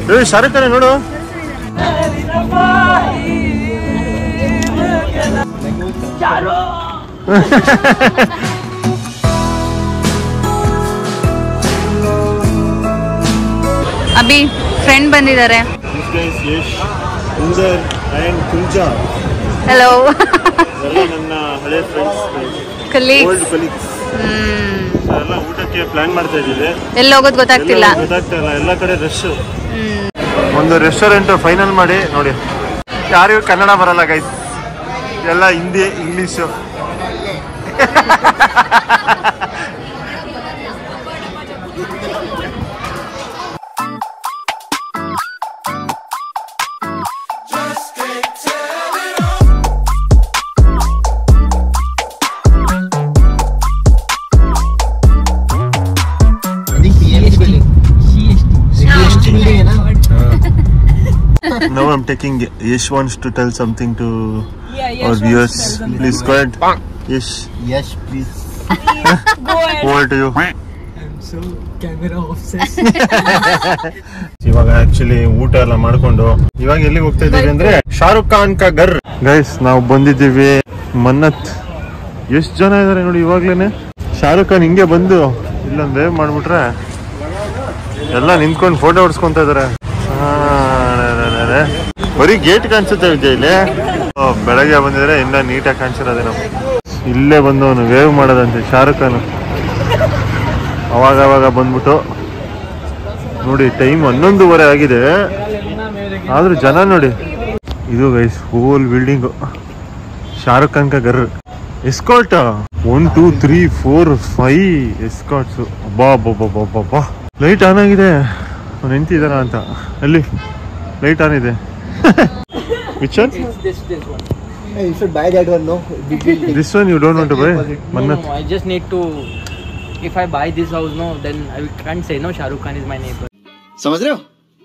ಶಾರುಖ್ ಖಾನ್ ನೋಡು. ಅಭಿ ಫ್ರೆಂಡ್ ಬಂದಿದ್ದಾರೆ. ಹಲೋ. ನನ್ನ ಹಳೆ ಫ್ರೆಂಡ್ಸ್, ಎಲ್ಲ ಊಟಕ್ಕೆ ಪ್ಲಾನ್ ಮಾಡ್ತಾ ಇದ್ದೀವಿ. ಎಲ್ಲಿ ಹೋಗೋದು ಗೊತ್ತಾಗ್ತಿಲ್ಲ. ಎಲ್ಲ ಕಡೆ ರಶ್. ಒಂದು ರೆಸ್ಟೋರೆಂಟ್ ಫೈನಲ್ ಮಾಡಿ ನೋಡಿ. ಯಾರಿಗೂ ಕನ್ನಡ ಬರಲ್ಲ ಗೈಸ್, ಎಲ್ಲ Hindi English. Now I'm taking Yash wants to tell something to our viewers. Please go ahead. Yash. Yes, please. Go ahead. Over to you. I'm so camera obsessed. ಇವಾಗ actually ಊಟ ಎಲ್ಲ ಮಾಡ್ಕೊಂಡು ಇವಾಗ ಎಲ್ಲಿಗೆ ಹೋಗ್ತಾ ಇದೀವಿ ಅಂದ್ರೆ ಶಾರುಖ್ ಖಾನ್ ಕಾ ಗರ್. ಗೈಸ್ ನಾವು ಬಂದಿದ್ದೀವಿ ಮನ್ನತ್. ಎಷ್ಟು ಜನ ಇದಾರೆ ನೋಡಿ ಇವಾಗ್ಲೇನೆ. ಶಾರುಖ್ ಖಾನ್ ಹಿಂಗೆ ಬಂದು ಇಲ್ಲೊಂದು ವೇವ್ ಮಾಡ್ಬಿಟ್ರೆ ಎಲ್ಲ ನಿಂತ್ಕೊಂಡು ಫೋಟೋ ಹೊಡ್ಸ್ಕೊಂತ ಇದಾರೆ. ಬರೀ ಗೇಟ್ ಕಾಣಿಸುತ್ತೆ ವಿಜಯ್ ಇಲ್ಲಿ. ಬೆಳಗ್ಗೆ ಬಂದಿದ್ರೆ ಇನ್ನ ನೀಟಾಗಿ ಕಾಣಿಸಿರೋದೆ. ನಾವು ಇಲ್ಲೇ ಬಂದು ಅವನು ವೇವ್ ಮಾಡೋದಂತೆ ಶಾರುಖ್ ಖಾನ್. ಅವಾಗ ಬಂದ್ಬಿಟ್ಟು ನೋಡಿ ಟೈಮ್ 11:30 ಆಗಿದೆ, ಆದ್ರೂ ಜನ ನೋಡಿ. ಇದು guys whole building Shahrukh Khan ಕಾ ಗರ್. Escort 1 2 3 4 5 escorts. ಅಬ್ಬಾ ಲೈಟ್ ಆನ್ ಆಗಿದೆ. ಅವ್ನು ನಿಂತಿದ್ದಾರ ಅಂತ. ಅಲ್ಲಿ ಲೈಟ್ ಆನ್ ಇದೆ. Which one? This one. Hey, you should buy that one, no? This one you don't want to buy? Mannat. No, I just need to. If I buy this house, no, then I can't say no. Shahrukh Khan is my neighbor. समझ रहे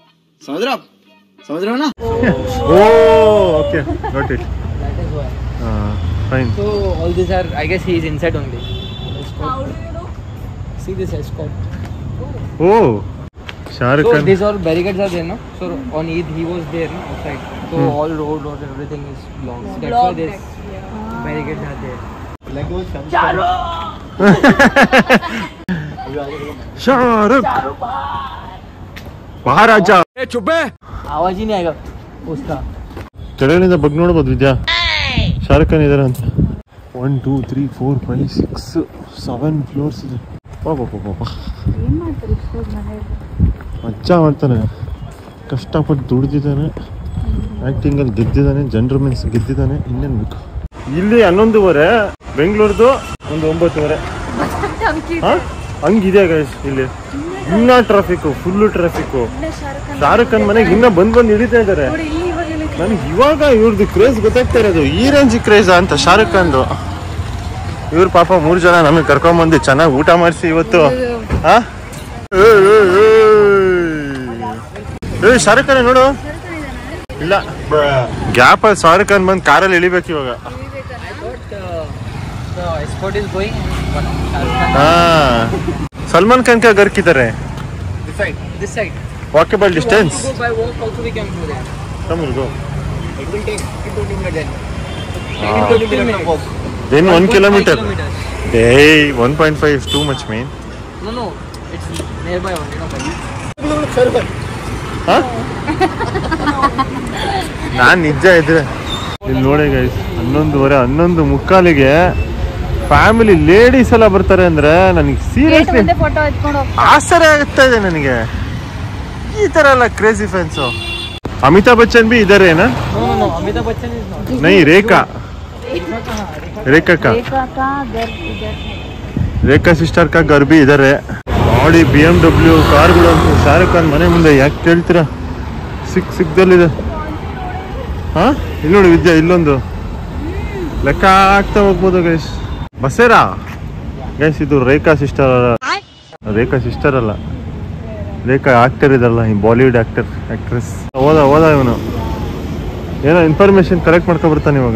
हो ना? Oh, okay, got it. That is why. Fine. So all these are, I guess he is inside only. How do you know? See this escort. Oh. Shahrukh Khan. So these all barricades are there, no? So on Eid he was there, no, outside. So all road and everything is blocked. So that's why this barricades are there. Shahrukh. Maharaja. ए चुप है. आवाज ही नहीं आएगा उसका. ಕೆಳಗಿನಿಂದ ಬಗ್ಗೆ ನೋಡಬಹುದು ವಿದ್ಯಾ. ಶಾರುಖ್ ಖಾನ್ ಇದಾರೆ ಅಂತ. 1 2 3 4 5 6 7 ಫ್ಲೋರ್ಸ್ ಇದೆ. ಮಜಾ ಮಾಡ್ತಾನೆ. ಕಷ್ಟಪಟ್ಟು ದುಡ್ದಿದ್ದಾನೆ, ಆಕ್ಟಿಂಗಲ್ಲಿ ಗೆದ್ದಿದ್ದಾನೆ, ಜನರ ಮನಸ್ಸು ಗೆದ್ದಿದ್ದಾನೆ. ಇನ್ನೇನು ಬೇಕು. ಇಲ್ಲಿ 11:30, ಬೆಂಗಳೂರ್ದು ಒಂದು 9:30. ಹಂಗಿದೆ ಗೈಸ್ ಇಲ್ಲಿ. ಇನ್ನ traffic, full traffic. Shahrukh Khan ಮನೆಗೆ ಇನ್ನ ಬಂದು ಹಿಡಿತಾ ಇದ್ದಾರೆ. ನನಗೆ ಇವಾಗ ಇವ್ರದ್ದು ಕ್ರೇಜ್ ಗೊತ್ತಾಗ್ತಾ ಇರೋದು. ಈ ರೇಂಜ್ ಕ್ರೇಜ್ ಅಂತ ಶಾರುಖ್ ಖಾನ್ದು. ಇವ್ರು ಪಾಪ 3 ಜನ ನಮಗೆ ಕರ್ಕೊಂಡ್ಬಂದು ಚೆನ್ನಾಗಿ ಊಟ ಮಾಡಿಸಿ ಇವತ್ತು. ಶಾರುಖ್ ಖಾನ್ ನೋಡು. ಇಲ್ಲ ಗ್ಯಾಪ್ ಅಲ್ಲಿ ಶಾರುಖ್ ಖಾನ್ ಬಂದು ಕಾರಲ್ಲಿ ಇಳಿಬೇಕು ಇವಾಗ. ಸಲ್ಮಾನ್ ಖಾನ್ ಕಾ ಗರ್ ಕಿಧರ್ है? This side. Walkable distance. By walk also we can go there. Come on, go. It will take 20 minutes then. 20 minutes walk. Then 1 kilometer. Hey, 1.5 is too much, man. No, it's nearby only, no buddy. Huh? ನಾನು ನಿಜ ಇದ್ರೆ ಇಲ್ಲಿ ನೋಡಿ guys 11:30 family ladies ಎಲ್ಲ ಬರ್ತಾರೆ ಅಂದ್ರೆ ನನಗೆ seriously ಆಶ್ಚರ್ಯ ಆಗುತ್ತಾ ಇದೆ ನನಗೆ. ಈ ತರ ಎಲ್ಲ ಕ್ರೇಜಿ ಫ್ಯಾನ್ಸು. ಅಮಿತಾಬ್ ಬಚ್ಚನ್ भी इधर है ना? No, Amitabh Bachchan is not. नहीं, रेखा सिस्टर का घर भी इधर है. Audi BMW ಕಾರ್ಗಳು ಅಂತ ಶಾರುಖ್ ಖಾನ್ ಮನೆ ಮುಂದೆ ಯಾಕೆ ಕೇಳ್ತೀರಾ? ಸಿಕ್ದಲ್ಲಿದೆ. ಹಾ ಇಲ್ಲಿ ನೋಡಿ ವಿದ್ಯಾ, ಇಲ್ಲೊಂದು ಲೆಕ್ಕ ಆಗ್ತಾ ಹೋಗ್ಬೋದು ಗೈಸ್. ಬಸೇರಾ ಗೈಸ್, ಇದು ರೇಖಾ ಸಿಸ್ಟರ್ ಅಲ್ಲ, ರೇಖಾ ಆಕ್ಟರ್ ಇದಲ್ಲ, ಈ ಬಾಲಿವುಡ್ ಆಕ್ಟ್ರೆಸ್. ಓದ ಇವನು ಏನೋ ಇನ್ಫಾರ್ಮೇಶನ್ ಕಲೆಕ್ಟ್ ಮಾಡ್ಕೊಂಡ್ ಬರ್ತಾನೆ ಇವಾಗ.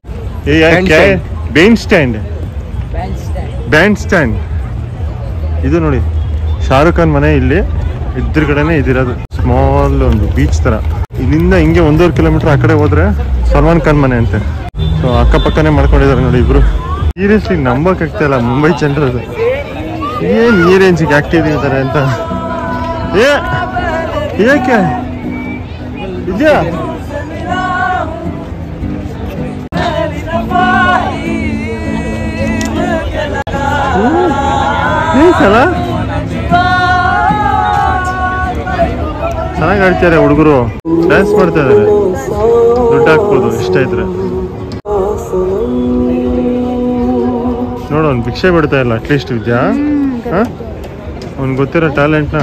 ಬ್ಯಾಂಡ್ ಸ್ಟ್ಯಾಂಡ್ ಇದು ನೋಡಿ. ಶಾರುಖ್ ಖಾನ್ ಮನೆ ಇಲ್ಲಿ ಎದುರುಗಡೆನೆ ಇದಿರೋದು. ಸ್ಮಾಲ್ ಒಂದು ಬೀಚ್ ತರ. ಇಲ್ಲಿಂದ ಹಿಂಗೆ 1.5 ಕಿಲೋಮೀಟರ್ ಆ ಕಡೆ ಹೋದ್ರೆ ಸಲ್ಮಾನ್ ಖಾನ್ ಮನೆ ಅಂತೆ. ಸೊ ಅಕ್ಕಪಕ್ಕನೇ ಮಾಡ್ಕೊಂಡಿದ್ದಾರೆ ನೋಡಿ ಇಬ್ರು. ಸೀರಿಯಸ್ಲಿ ನಂಬಕ್ ಆಗ್ತಾ ಇಲ್ಲ ಮುಂಬೈ ಜನರದು ಏನ್ ಈ ರೇಂಜಿಗೆ ಆಕ್ಟಿವ್ ಇದ್ದಾರೆ ಅಂತ. ಏಕೆ ಇದೆಯಾ ಸಲ ಚೆನ್ನಾಗಿ ಆಡ್ತಾರೆ ಹುಡುಗರು, ಡ್ಯಾನ್ಸ್ ಮಾಡ್ತಾ ಇದಾರೆ. ದುಡ್ಡು ಹಾಕ್ಬೋದು ಇಷ್ಟ ಇದ್ರೆ. ನೋಡು ಅವ್ನು ಭಿಕ್ಷೆ ಬಿಡ್ತಾ ಇಲ್ಲ ಅಟ್ಲೀಸ್ಟ್ ವಿದ್ಯಾ. ಅವ್ನಿಗೆ ಗೊತ್ತಿರೋ ಟ್ಯಾಲೆಂಟ್ನ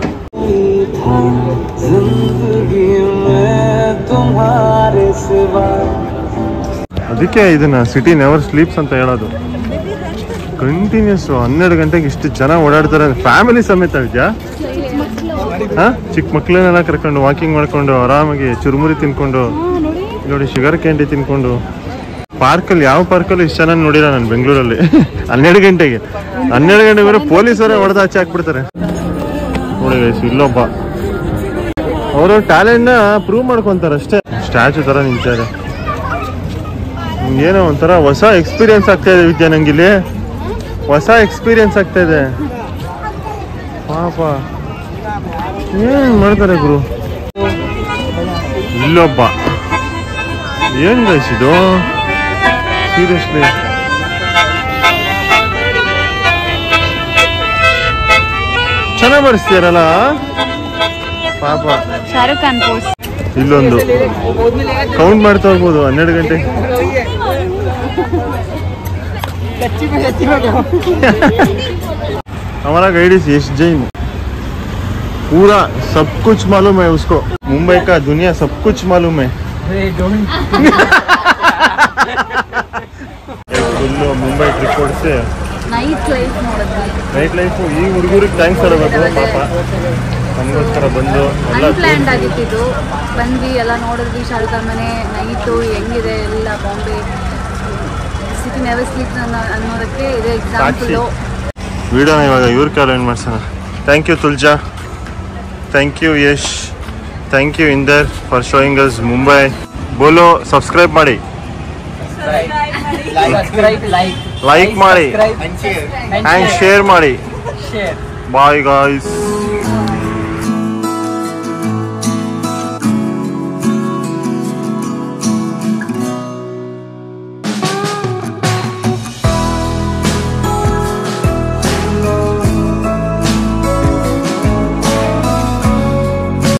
ಅದಕ್ಕೆ ಇದನ್ನ ಸಿಟಿ ನೆವರ್ ಸ್ಲೀಪ್ಸ್ ಅಂತ ಹೇಳೋದು. ಕಂಟಿನ್ಯೂಸ್ 12 ಗಂಟೆಗೆ ಇಷ್ಟು ಜನ ಓಡಾಡ್ತಾರೆ, ಫ್ಯಾಮಿಲಿ ಸಮೇತ ವಿದ್ಯಾ. ಚಿಕ್ಕ ಮಕ್ಳನ್ನೆಲ್ಲ ಕರ್ಕೊಂಡು ವಾಕಿಂಗ್ ಮಾಡ್ಕೊಂಡು ಆರಾಮಾಗಿ ಚುರುಮುರಿ ತಿನ್ಕೊಂಡು ನೋಡಿ ಶುಗರ್ ಕ್ಯಾಂಡಿ ತಿನ್ಕೊಂಡು. ಪಾರ್ಕಲ್ಲಿ ಯಾವ ಪಾರ್ಕಲ್ಲಿ ಇಷ್ಟು ಜನ ನೋಡಿಲ್ಲ ನಾನು ಬೆಂಗಳೂರಲ್ಲಿ. 12 ಗಂಟೆಗೆ ಬರೋ ಪೊಲೀಸರೇ ಹೊಡೆದು ಆಚೆ ಹಾಕ್ಬಿಡ್ತಾರೆ ನೋಡಿ. ಇಲ್ಲೊಬ್ಬ ಅವರು ಟ್ಯಾಲೆಂಟ್ನ ಪ್ರೂವ್ ಮಾಡ್ಕೊಂತಾರೆ ಅಷ್ಟೇ. ಸ್ಟ್ಯಾಚು ತರ ನಿಂತಾರೆ. ಏನೋ ಒಂಥರ ಹೊಸ ಎಕ್ಸ್ಪೀರಿಯನ್ಸ್ ಆಗ್ತಾ ಇದೆ ವಿದ್ಯಾ. ನಂಗಿಲ್ಲಿ ಹೊಸ ಎಕ್ಸ್ಪೀರಿಯನ್ಸ್ ಆಗ್ತಾ ಇದೆ ಪಾಪ. ಏನ್ ಮಾಡ್ತಾರೆ ಗುರು. ಇಲ್ಲೊಬ್ಬ ಏನ್ ಗೈಸ್ ಇದು ಸೀರಿಯಸ್ಲಿ. ಚೆನ್ನಾಗಿ ಮಾಡಿಸ್ತೀರಲ್ಲ ಪಾಪ. ಶಾರುಖ್ ಖಾನ್ ಪೋಸ್ ಇಲ್ಲೊಂದು ಕೌಂಟ್ ಮಾಡ್ತಾ ಹೋಗ್ಬೋದು 12 ಗಂಟೆ. हमारा गाइड इज यश जैन. पूरा सब कुछ मालूम है उसको. मुंबई का दुनिया सब कुछ मालूम है. ಫುಲ್ಲು ಮುಂಬೈ ಟ್ರಿಪ್ ಹೊಡಿಸಿ ನೈಟ್ ಲೈಫ್ ಈ ಹುಡುಗರಿಗೆ ಥ್ಯಾಂಕ್ಸ್ ಹೇಳಬೇಕು ಪಾಪ. ನಮಗೋಸ್ಕರ ಬಂದು ಅನ್ಪ್ಲ್ಯಾನ್ಡ್ ಆಗಿತ್ತು. ಬಂದ್ವಿ ಎಲ್ಲ ನೋಡಿದ್ವಿ. ಶಾರುಖ್ ಖಾನ್ ಮನೆ ನೈಟು ಹೆಂಗಿದೆ ಎಲ್ಲ ಬಾಂಬೆ ಸಿಟಿ ನೆವರ್ ಸ್ಲೀಪ್ ಅನ್ನೋದಕ್ಕೆ ಇದೆ ಎಕ್ಸಾಂಪಲು. ವಿಡಿಯೋನ ಇವಾಗ ಇವ್ರ ಕಾಲ್ ಏನು ಮಾಡ್ಸೋಣ. Thank you Tulja, thank you Yash, thank you Inder for showing us Mumbai. ಬೋಲೋ ಸಬ್ಸ್ಕ್ರೈಬ್ ಮಾಡಿ, ಲೈಕ್ ಮಾಡಿ ಆ್ಯಂಡ್ ಶೇರ್ ಮಾಡಿ. Bye guys.